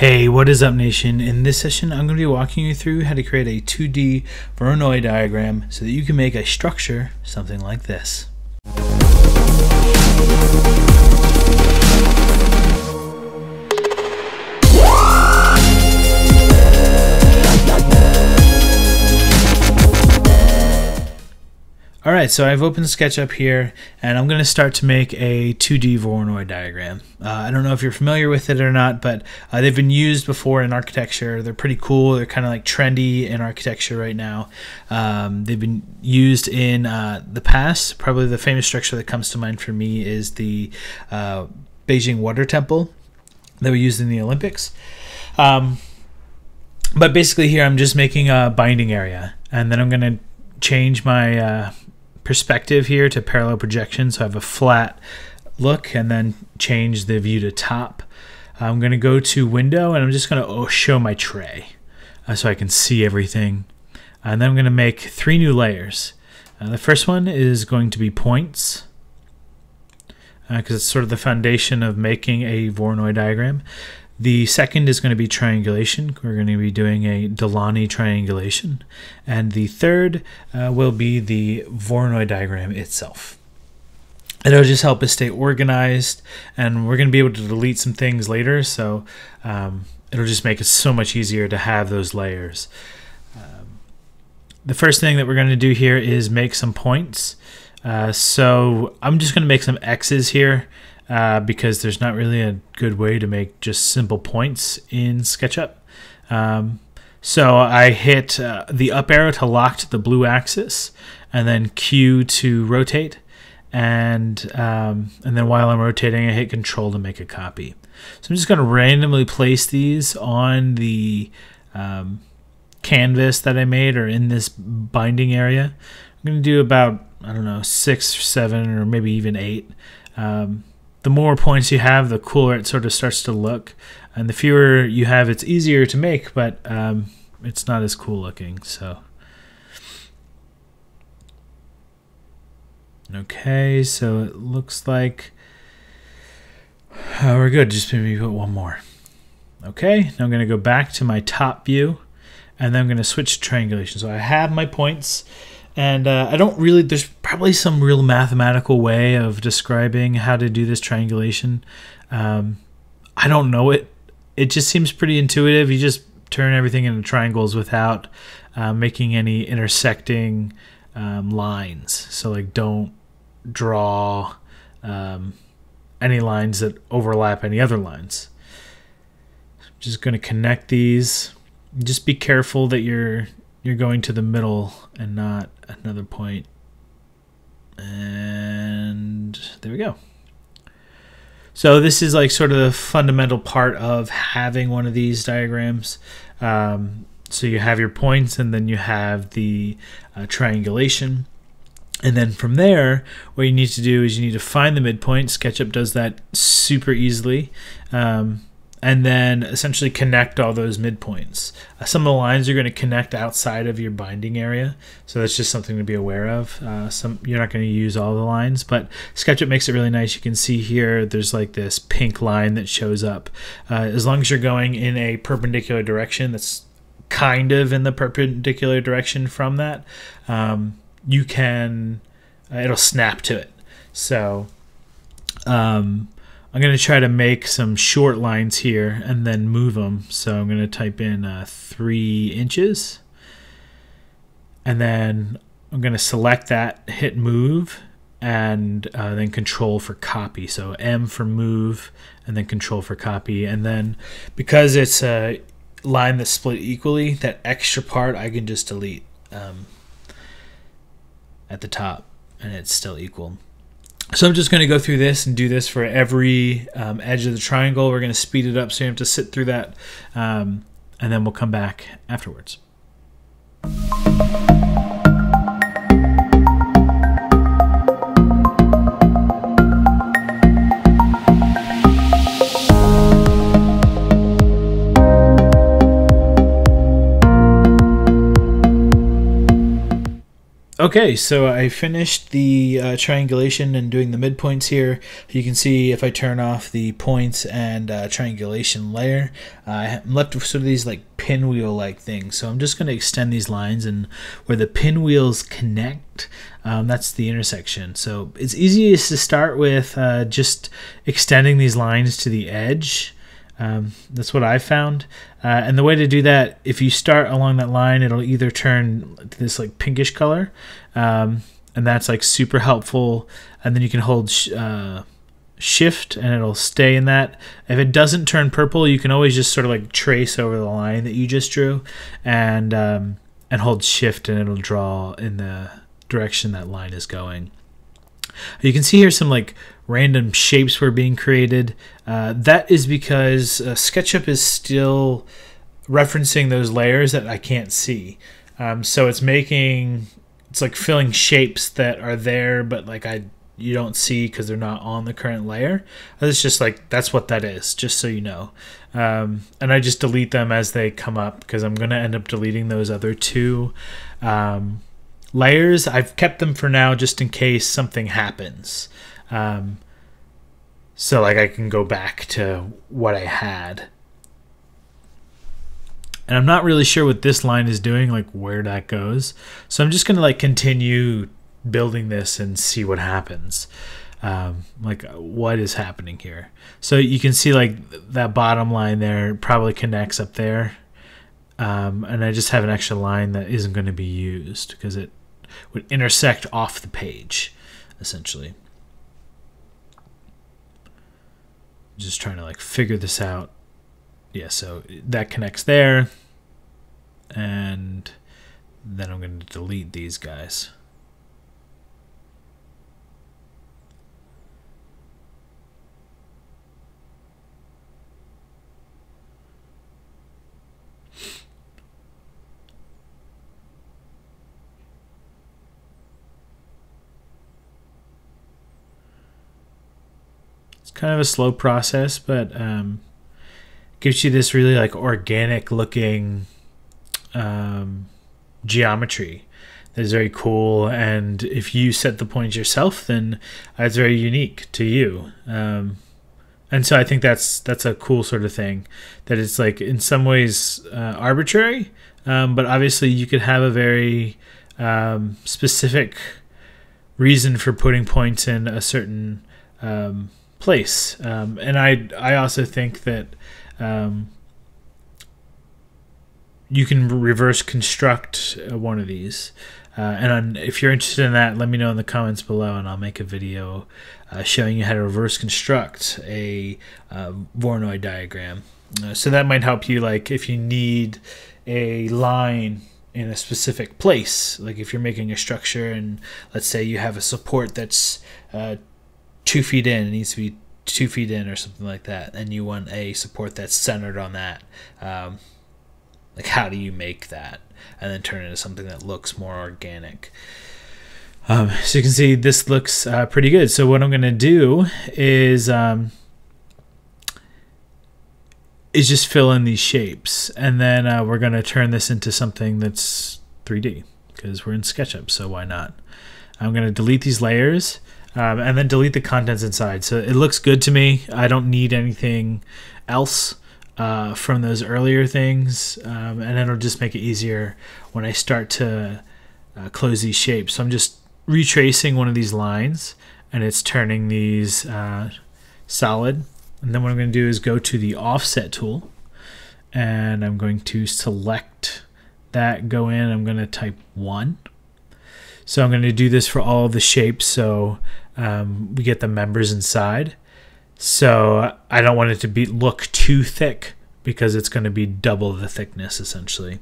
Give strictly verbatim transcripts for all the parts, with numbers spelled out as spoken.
Hey, what is up, nation? In this session, I'm going to be walking you through how to create a two D Voronoi diagram so that you can make a structure something like this. Alright, so I've opened SketchUp here, and I'm going to start to make a two D Voronoi diagram. Uh, I don't know if you're familiar with it or not, but uh, they've been used before in architecture. They're pretty cool. They're kind of like trendy in architecture right now. Um, they've been used in uh, the past. Probably the famous structure that comes to mind for me is the uh, Bejing water temple that we used in the Olympics. Um, but basically here I'm just making a binding area, and then I'm going to change my uh, perspective here to parallel projection, so I have a flat look, and then change the view to top. I'm going to go to window, and I'm just going to show my tray uh, so I can see everything. And then I'm going to make three new layers. Uh, the first one is going to be points, because uh, it's sort of the foundation of making a Voronoi diagram. The second is going to be triangulation. We're going to be doing a Delaney triangulation. And the third uh, will be the Voronoi diagram itself. It'll just help us stay organized, and we're going to be able to delete some things later, so um, it'll just make it so much easier to have those layers. Um, the first thing that we're going to do here is make some points. Uh, so I'm just going to make some X's here. Uh, because there's not really a good way to make just simple points in SketchUp. Um, so I hit uh, the up arrow to lock to the blue axis, and then Q to rotate, and um, and then while I'm rotating I hit Control to make a copy. So I'm just going to randomly place these on the um, canvas that I made, or in this binding area. I'm going to do about, I don't know, six or seven or maybe even eight. Um, The more points you have, the cooler it sort of starts to look, and the fewer you have, it's easier to make, but um, it's not as cool looking. So, okay, so it looks like uh, we're good. Just maybe put one more. Okay, now I'm going to go back to my top view, and then I'm going to switch to triangulation. So I have my points. And uh, I don't really, there's probably some real mathematical way of describing how to do this triangulation. Um, I don't know it. It just seems pretty intuitive. You just turn everything into triangles without uh, making any intersecting um, lines. So like, don't draw um, any lines that overlap any other lines. I'm just going to connect these. Just be careful that you're you're going to the middle and not another point. And there we go. So this is like sort of the fundamental part of having one of these diagrams. Um, so you have your points, and then you have the uh, triangulation. And then from there, what you need to do is you need to find the midpoint. SketchUp does that super easily. Um, and then essentially connect all those midpoints. Uh, some of the lines are going to connect outside of your binding area, so that's just something to be aware of. Uh, some you're not going to use all the lines, but SketchUp makes it really nice. You can see here there's like this pink line that shows up. Uh, as long as you're going in a perpendicular direction that's kind of in the perpendicular direction from that, um, you can, uh, it'll snap to it. So um, I'm going to try to make some short lines here and then move them. So I'm going to type in uh, three inches. And then I'm going to select that, hit move, and uh, then control for copy. So M for move, and then control for copy. And then because it's a line that's split equally, that extra part I can just delete um, at the top, and it's still equal. So I'm just going to go through this and do this for every um, edge of the triangle. We're going to speed it up so you have to sit through that, um, and then we'll come back afterwards. Okay, so I finished the uh, triangulation and doing the midpoints here. You can see if I turn off the points and uh, triangulation layer, uh, I'm left with sort of these like pinwheel-like things. So I'm just going to extend these lines, and where the pinwheels connect, um, that's the intersection. So it's easiest to start with uh, just extending these lines to the edge. Um, that's what I found. Uh, and the way to do that, if you start along that line, it'll either turn this like pinkish color, um, and that's like super helpful. And then you can hold sh uh, shift and it'll stay in that. If it doesn't turn purple, you can always just sort of like trace over the line that you just drew, and um, and hold shift, and it'll draw in the direction that line is going. You can see here some like random shapes were being created. Uh, that is because uh, SketchUp is still referencing those layers that I can't see. Um, so it's making, it's like filling shapes that are there, but like I you don't see because they're not on the current layer. It's just like, that's what that is, just so you know. Um, and I just delete them as they come up, because I'm going to end up deleting those other two um, layers. I've kept them for now just in case something happens. Um, so like I can go back to what I had. And I'm not really sure what this line is doing, like where that goes. So I'm just going to like continue building this and see what happens. Um, like what is happening here. So you can see like that bottom line there probably connects up there. Um, and I just have an extra line that isn't going to be used because it would intersect off the page, essentially. Just trying to like figure this out. Yeah, so that connects there, and then I'm going to delete these guys. It's kind of a slow process, but um, gives you this really like organic looking um, geometry that is very cool. And if you set the points yourself, then it's very unique to you. Um, and so I think that's that's a cool sort of thing, that it's like in some ways uh, arbitrary, um, but obviously you could have a very um, specific reason for putting points in a certain um, place. Um, and I I also think that um, you can reverse construct one of these. Uh, and on, if you're interested in that, let me know in the comments below, and I'll make a video uh, showing you how to reverse construct a uh, Voronoi diagram. Uh, so that might help you, like if you need a line in a specific place, like if you're making a structure and let's say you have a support that's uh, two feet in, it needs to be two feet in or something like that, and you want a support that's centered on that. Um, like how do you make that and then turn it into something that looks more organic? Um, so you can see this looks uh, pretty good. So what I'm going to do is um, is just fill in these shapes, and then uh, we're going to turn this into something that's three D because we're in SketchUp, so why not? I'm going to delete these layers um, and then delete the contents inside. So it looks good to me. I don't need anything else uh, from those earlier things, um, and it'll just make it easier when I start to uh, close these shapes. So I'm just retracing one of these lines, and it's turning these uh, solid. And then what I'm going to do is go to the offset tool, and I'm going to select that, go in, I'm going to type one. So I'm going to do this for all of the shapes, so um, we get the members inside. So I don't want it to be look too thick because it's going to be double the thickness essentially.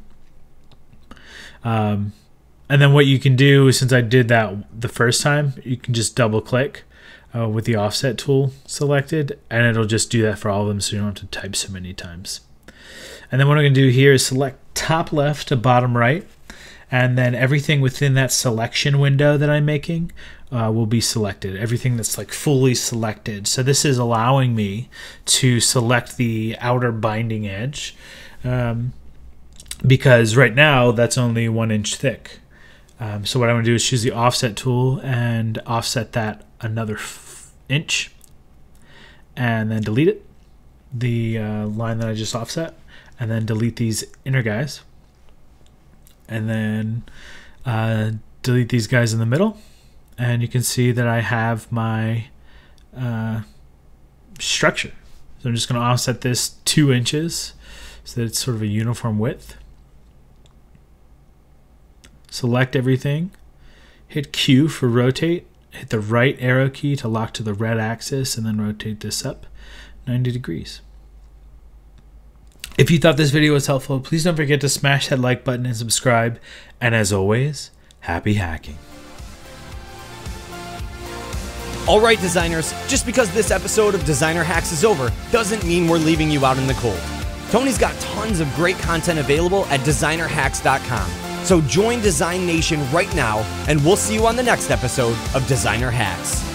Um, and then what you can do, since I did that the first time, you can just double click uh, with the offset tool selected, and it'll just do that for all of them, so you don't have to type so many times. And then what I'm going to do here is select top left to bottom right, and then everything within that selection window that I'm making uh, will be selected. Everything that's like fully selected. So this is allowing me to select the outer binding edge, um, because right now that's only one inch thick. Um, so what I'm going to do is choose the offset tool and offset that another f inch, and then delete it, the uh, line that I just offset, and then delete these inner guys, and then uh, delete these guys in the middle, and you can see that I have my uh, structure. So I'm just going to offset this two inches so that it's sort of a uniform width. Select everything, hit Q for rotate, hit the right arrow key to lock to the red axis, and then rotate this up ninety degrees. If you thought this video was helpful, please don't forget to smash that like button and subscribe. And as always, happy hacking. Alright designers, just because this episode of Designer Hacks is over doesn't mean we're leaving you out in the cold. Tony's got tons of great content available at designer hacks dot com. So join Design Nation right now, and we'll see you on the next episode of Designer Hacks.